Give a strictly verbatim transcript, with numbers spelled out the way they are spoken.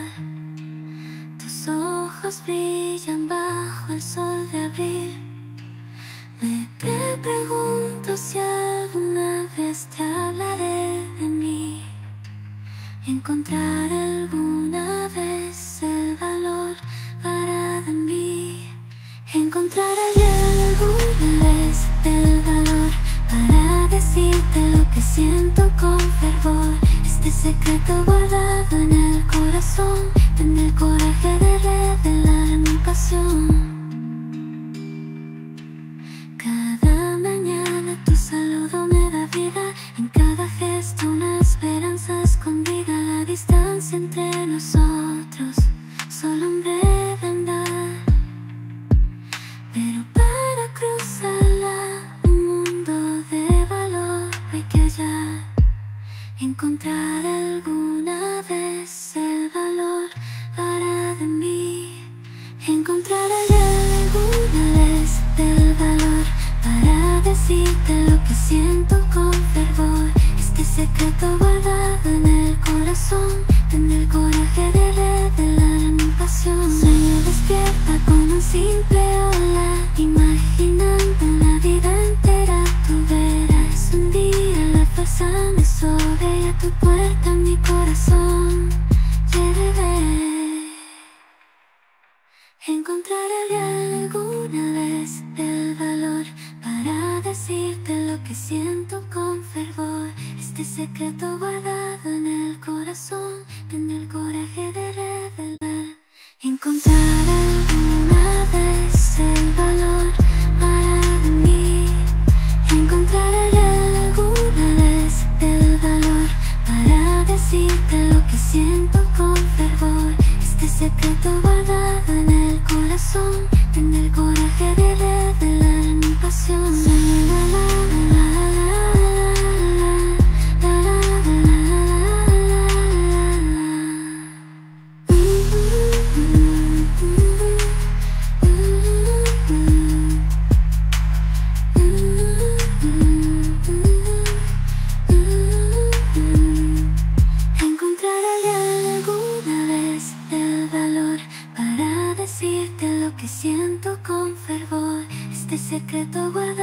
Tus ojos brillan bajo el sol de abril. Me te pregunto si alguna vez te hablaré de mí. Encontrar alguna vez el valor para de mí. Encontrar alguna vez el valor para decirte lo que siento con fervor. Este secreto guardado en el corazón, tener el coraje de revelar mi pasión. Cada mañana tu saludo me da vida, en cada gesto una esperanza escondida. La distancia entre nosotros, solo un breve andar, pero para cruzarla un mundo de valor hay que hallar. Encontrar alguna vez el valor para de mí. Encontrar alguna vez el valor para decirte lo que siento con fervor. Este secreto guardado en el corazón, tener el coraje de revelar mi pasión. Sueño despierta con un simple hola, imaginando una vida entera. Tú verás un día la fuerza me sobre y a tu puerta mi corazón llegaré. Encontraré alguna vez el valor para decirte lo que siento con fervor. Este secreto guardado en el corazón, tener el coraje de revelar. Encontrar alguna vez el valor para mí. Encontrar alguna vez el valor para decirte lo que siento con fervor. Este secreto guardado en el corazón, tener el coraje de revelar mi pasión. La, la, la, decirte lo que siento con fervor. Este secreto guardado